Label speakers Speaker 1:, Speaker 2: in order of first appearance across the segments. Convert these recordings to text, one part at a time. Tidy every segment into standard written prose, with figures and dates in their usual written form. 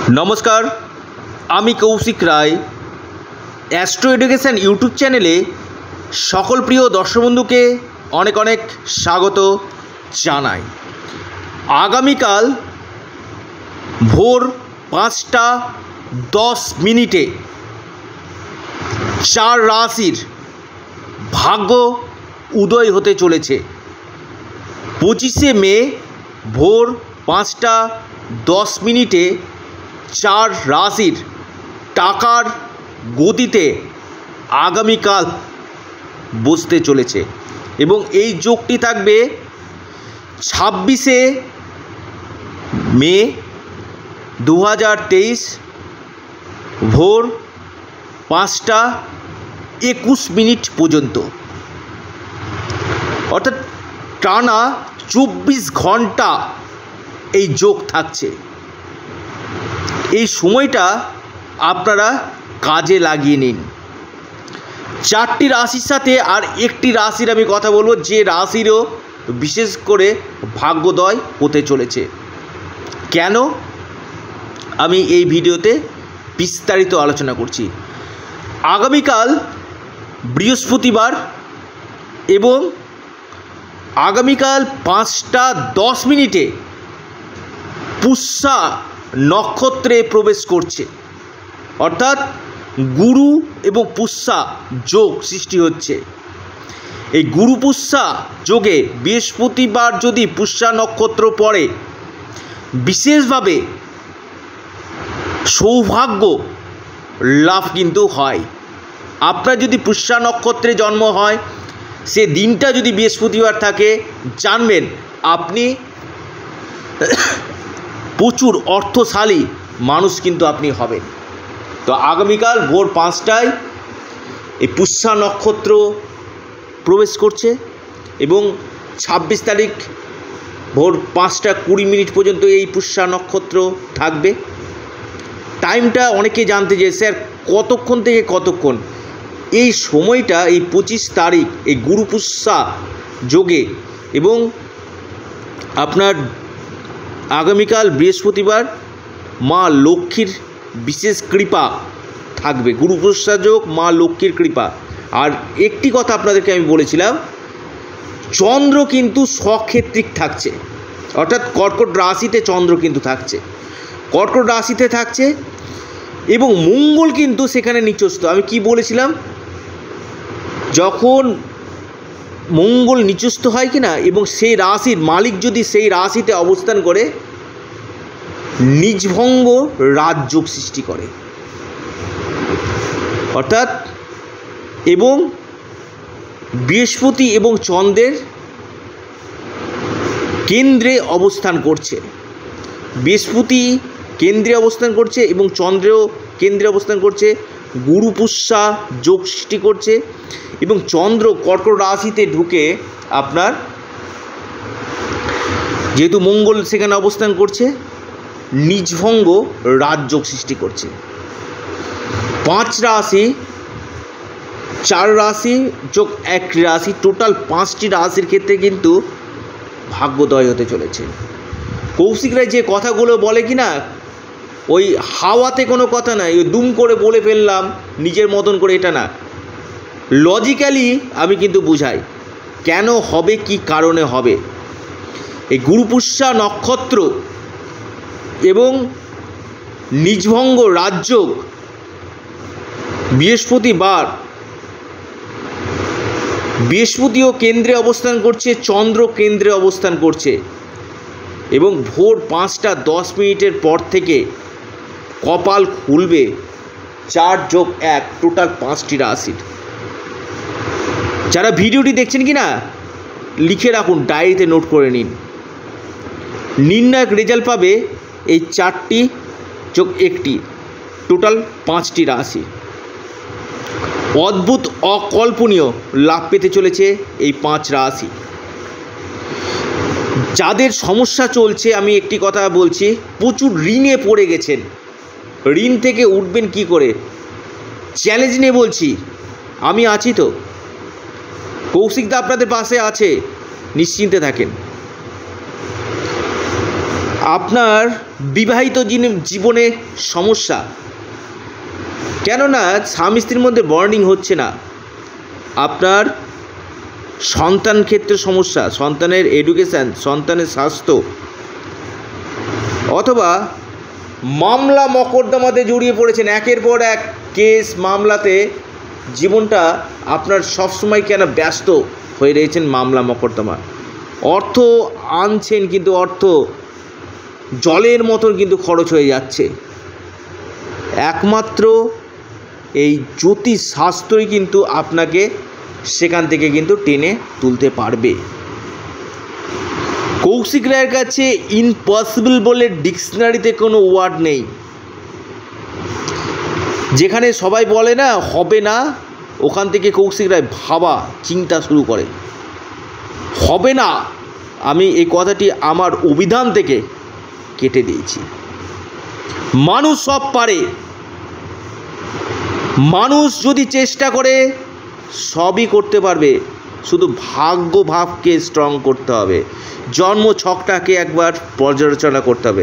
Speaker 1: नमस्कार आमी Kaushik Roy astro education YouTube चैनेले सकल प्रिय दर्शक बंधुके अनेक अनेक स्वागत जानाई। आगामीकाल भोर 5:10 चार राशिर भाग्य उदय होते चलेছে। 25 मे भोर 5:10 चार राशिर टाकार गतिते आगामीकाल बसते चलेছে এবং এই যোগটি থাকবে 26 মে 2023 ভোর 5:21 পর্যন্ত, অর্থাৎ টানা 24 ঘন্টা এই যোগ থাকছে। এই সময়টা আপনারা কাজে লাগিয়ে নিন। চারটি রাশির সাথে আর একটি রাশির আমি কথা বলবো, যে রাশিরও বিশেষ করে ভাগ্যোদয় হতে চলেছে। কেন আমি এই ভিডিওতে বিস্তারিত আলোচনা করছি। আগামীকাল বৃহস্পতিবার এবং আগামীকাল 5:10 পুষ্যা নক্ষত্রে প্রবেশ করছে, অর্থাৎ গুরু এবং পুষ্যা যোগ সৃষ্টি হচ্ছে। এই গুরু পুষ্যা যোগে বৃহস্পতিবার যদি পুষ্যা নক্ষত্র পড়ে, বিশেষভাবে সৌভাগ্য লাভ কিন্তু হয়। আপনার যদি পুষ্যা নক্ষত্রে জন্ম হয়, সে দিনটা যদি বৃহস্পতিবার থাকে, জানবেন আপনি প্রচুর অর্থশালী মানুষ কিন্তু আপনি হবেন। তো আগামীকাল ভোর 5টায় এই পুষ্যা নক্ষত্র প্রবেশ করছে এবং 26 তারিখ ভোর 5:20 পর্যন্ত এই পুষ্যা নক্ষত্র থাকবে। টাইমটা অনেকে জানতে চায়, স্যার কতক্ষণ থেকে কতক্ষণ? এই সময়টা এই 25 তারিখ এই গুরু পুষ্যা যোগে এবং আপনার আগামীকাল বৃহস্পতিবার মা লক্ষ্মীর বিশেষ কৃপা থাকবে। গুরু পুষ্যা যোগ, মা লক্ষ্মীর কৃপা। আর একটি কথা আপনাদেরকে আমি বলেছিলাম, চন্দ্র কিন্তু স্বক্ষেত্রিক থাকছে, অর্থাৎ কর্কট রাশিতে চন্দ্র কিন্তু থাকছে, কর্কট রাশিতে থাকছে এবং মঙ্গল কিন্তু সেখানে নিচস্থ। আমি কি বলেছিলাম, যখন মঙ্গল নিচস্থ হয় কিনা এবং সেই রাশির মালিক যদি সেই রাশিতে অবস্থান করে, নিজভঙ্গ রাজযোগ সৃষ্টি করে, অর্থাৎ এবং বৃহস্পতি এবং চন্দ্রের কেন্দ্রে অবস্থান করছে। বৃহস্পতি কেন্দ্রে অবস্থান করছে এবং চন্দ্রেও কেন্দ্রে অবস্থান করছে, গুরু পুষ্যা যোগ সৃষ্টি করছে এবং চন্দ্র কর্কট রাশিতে ঢুকে আপনার যেহেতু মঙ্গল সেখানে অবস্থান করছে, নিজভঙ্গ রাজযোগ সৃষ্টি করছে। 5 রাশি, 4 রাশি যোগ 1 রাশি, টোটাল 5টি রাশির ক্ষেত্রে কিন্তু ভাগ্যোদয় হতে চলেছে। কৌশিক রায় যে কথাগুলো বলে কি না, ওই হাওয়াতে কোনো কথা নাই, ওই দুম করে বলে ফেললাম নিজের মতন করে, এটা না, লজিক্যালি আমি কিন্তু বুঝাই কেন হবে, কি কারণে হবে। এই গুরু পুষ্যা নক্ষত্র এবং নিজভঙ্গ রাজযোগ, বৃহস্পতিও কেন্দ্রে অবস্থান করছে, চন্দ্র কেন্দ্রে অবস্থান করছে এবং ভোর 5:10 পর থেকে কপাল খুলবে 4 যোগ 1 টোটাল 5টি রাশির। যারা ভিডিওটি দেখছেন কি না, লিখে রাখুন, ডায়েরিতে নোট করে নিন। নির্ণায়ক রেজাল্ট পাবে এই 4টি যোগ 1টি টোটাল 5টি রাশি। অদ্ভুত অকল্পনীয় লাভ পেতে চলেছে এই 5 রাশি। যাদের সমস্যা চলছে, আমি একটি কথা বলছি, প্রচুর ঋণে পড়ে গেছেন, ঋণ থেকে উঠবেন কি করে, চ্যালেঞ্জ নিয়ে বলছি, আমি আছি তো, কৌশিকদা আপনাদের পাশে আছে, নিশ্চিন্তে থাকেন। আপনার বিবাহিত জীবনে সমস্যা, কেননা স্বামী স্ত্রীর মধ্যে বন্ডিং হচ্ছে না। আপনার সন্তান ক্ষেত্রে সমস্যা, সন্তানের এডুকেশান, সন্তানের স্বাস্থ্য, অথবা মামলা মকদ্দমাতে জড়িয়ে পড়েছেন, একের পর এক কেস মামলাতে জীবনটা আপনার সবসময় কেন ব্যস্ত হয়ে রয়েছেন মামলা মকদ্দমা। অর্থ আনছেন কিন্তু অর্থ জলের মতন কিন্তু খরচ হয়ে যাচ্ছে। একমাত্র এই জ্যোতিষ শাস্ত্রই কিন্তু আপনাকে সেখান থেকে কিন্তু টেনে তুলতে পারবে। কৌশিক রায়ের কাছে ইম্পসিবল বলে ডিকশনারিতে কোনো ওয়ার্ড নেই। যেখানে সবাই বলে না হবে না, ওখান থেকে কৌশিক রায় ভাবা চিন্তা শুরু করে হবে না। আমি এই কথাটি আমার অভিধান থেকে কেটে দিয়েছি। মানুষ সব পারে, মানুষ যদি চেষ্টা করে সবই করতে পারবে, শুধু ভাগ্য ভাবকে স্ট্রং করতে হবে, জন্ম ছকটাকে একবার পর্যালোচনা করতে হবে।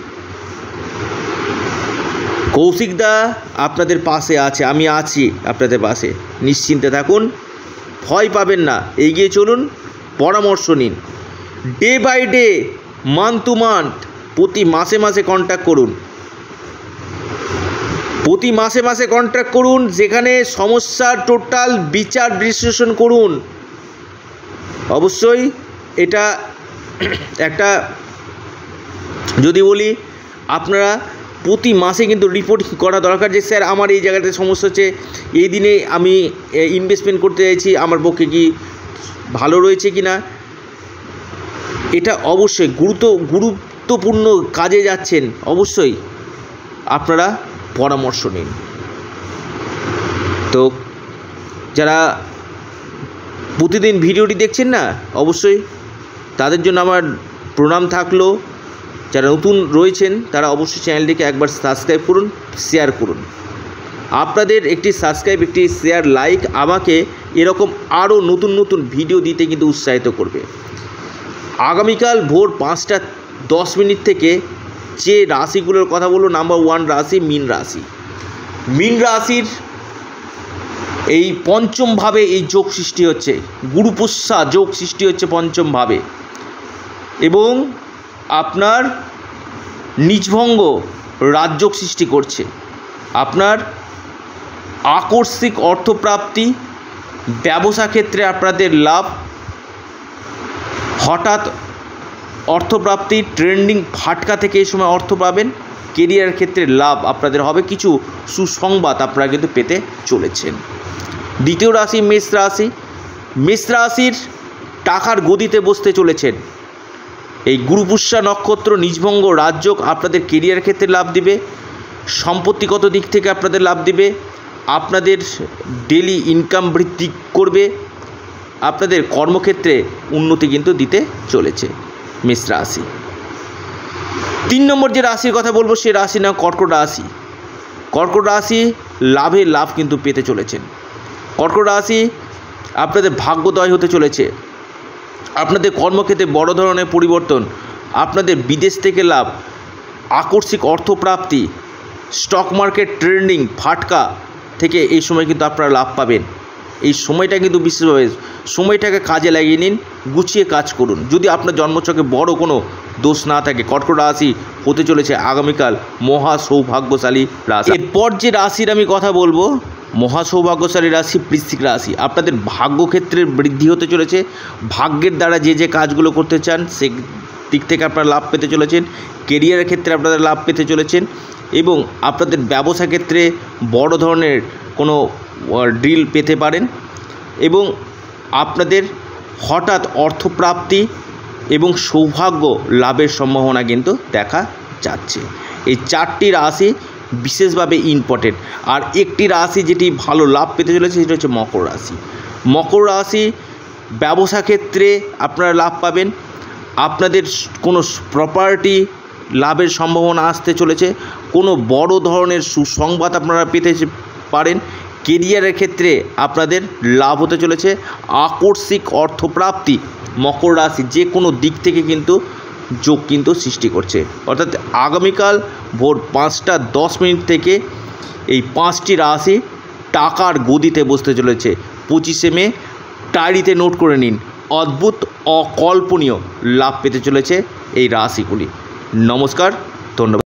Speaker 1: কৌশিকদা আপনাদের পাশে আছে, আমি আছি আপনাদের পাশে, নিশ্চিন্তে থাকুন, ভয় পাবেন না, এগিয়ে চলুন, পরামর্শ নিন। Day by day, month to month, প্রতি মাসে মাসে কন্ট্যাক্ট করুন, প্রতি মাসে মাসে কন্ট্যাক্ট করুন, যেখানে সমস্যার টোটাল বিচার বিশ্লেষণ করুন। অবশ্যই এটা একটা যদি বলি, আপনারা প্রতি মাসে কিন্তু রিপোর্টিং করা দরকার যে স্যার আমার এই জায়গাতে সমস্যা হচ্ছে, এই দিনে আমি ইনভেস্টমেন্ট করতে চাইছি, আমার পক্ষে কি ভালো রয়েছে কি না। এটা অবশ্যই গুরুত্বপূর্ণ কাজে যাচ্ছেন, অবশ্যই আপনারা পরামর্শ নিন। তো যারা প্রতিদিন ভিডিওটি দেখছেন না, অবশ্যই তাদের জন্য আমার প্রণাম থাকলো। যারা নতুন রয়েছেন তারা অবশ্যই চ্যানেলটিকে একবার সাবস্ক্রাইব করুন, শেয়ার করুন। আপনাদের একটি সাবস্ক্রাইব, একটি শেয়ার, লাইক আমাকে এরকম আরও নতুন নতুন ভিডিও দিতে কিন্তু উৎসাহিত করবে। আগামীকাল ভোর 5:10 থেকে যে রাশিগুলোর কথা বলবো, নাম্বার 1 রাশি মীন রাশি। মীন রাশির এই পঞ্চম ভাবে এই যোগ সৃষ্টি হচ্ছে, গুরুপুষ্যা যোগ সৃষ্টি হচ্ছে পঞ্চম ভাবে, এবং আপনার নিজভঙ্গ রাজযোগ সৃষ্টি করছে। আপনার আকস্মিক অর্থপ্রাপ্তি, ব্যবসা ক্ষেত্রে আপনাদের লাভ, হঠাৎ অর্থপ্রাপ্তি, ট্রেন্ডিং ফাটকা থেকে এই সময় অর্থ পাবেন, কেরিয়ার ক্ষেত্রে লাভ আপনাদের হবে, কিছু সুসংবাদ আপনারা কিন্তু পেতে চলেছেন। দ্বিতীয় রাশি মেষ রাশি। মেষ রাশির টাকার গদিতে বসতে চলেছেন। এই গুরুপুষ্যা নক্ষত্র নিজভঙ্গ রাজযোগ আপনাদের কেরিয়ার ক্ষেত্রে লাভ দিবে, সম্পত্তিগত দিক থেকে আপনাদের লাভ দিবে, আপনাদের ডেলি ইনকাম বৃদ্ধি করবে, আপনাদের কর্মক্ষেত্রে উন্নতি কিন্তু দিতে চলেছে মেষ রাশি। 3 নম্বর যে রাশির কথা বলবো সে রাশির নাম কর্কট রাশি। কর্কট রাশি লাভে লাভ কিন্তু পেতে চলেছেন। কর্কট রাশি আপনাদের ভাগ্যোদয় হতে চলেছে, আপনাদের কর্মক্ষেত্রে বড় ধরনের পরিবর্তন, আপনাদের বিদেশ থেকে লাভ, আকস্মিক অর্থপ্রাপ্তি, স্টক মার্কেট ট্রেন্ডিং ফাটকা থেকে এই সময় কিন্তু আপনারা লাভ পাবেন। এই সময়টা কিন্তু বিশেষভাবে সময়টাকে কাজে লাগিয়ে নিন, গুছিয়ে কাজ করুন। যদি আপনার জন্মছকে বড় কোনো দোষ না থাকে, কর্কট রাশি হতে চলেছে আগামীকাল মহা সৌভাগ্যশালী রাশি। এরপর যে রাশির আমি কথা বলবো, মহা সৌভাগ্যশালী রাশি বৃশ্চিক রাশি। আপনাদের ভাগ্যক্ষেত্রের বৃদ্ধি হতে চলেছে, ভাগ্যের দ্বারা যে যে কাজগুলো করতে চান সে দিক থেকে আপনারা লাভ পেতে চলেছেন, কেরিয়ারের ক্ষেত্রে আপনারা লাভ পেতে চলেছেন, এবং আপনাদের ব্যবসা ক্ষেত্রে বড় ধরনের কোনো ডিল পেতে পারেন, এবং আপনাদের হঠাৎ অর্থপ্রাপ্তি এবং সৌভাগ্য লাভের সম্ভাবনা কিন্তু দেখা যাচ্ছে। এই 4টি রাশি বিশেষভাবে ইম্পর্টেন্ট। আর একটি রাশি যেটি ভালো লাভ পেতে চলেছে সেটা হচ্ছে মকর রাশি। মকর রাশি ব্যবসা ক্ষেত্রে আপনারা লাভ পাবেন, আপনাদের কোনো প্রপার্টি লাভের সম্ভাবনা আসতে চলেছে, কোনো বড় ধরনের সুসংবাদ আপনারা পেতে পারেন, কেরিয়ারের ক্ষেত্রে আপনাদের লাভ হতে চলেছে, আকস্মিক অর্থপ্রাপ্তি। মকর রাশি যে কোনো দিক থেকে কিন্তু যোগ কিন্তু সৃষ্টি করছে। অর্থাৎ আগামীকাল ভোর 5:10 থেকে এই 5টি রাশি টাকার গদিতে বসতে চলেছে। 25শে মে ডায়েরিতে নোট করে নিন, অদ্ভুত অকল্পনীয় লাভ পেতে চলেছে এই রাশিগুলি। নমস্কার, ধন্যবাদ।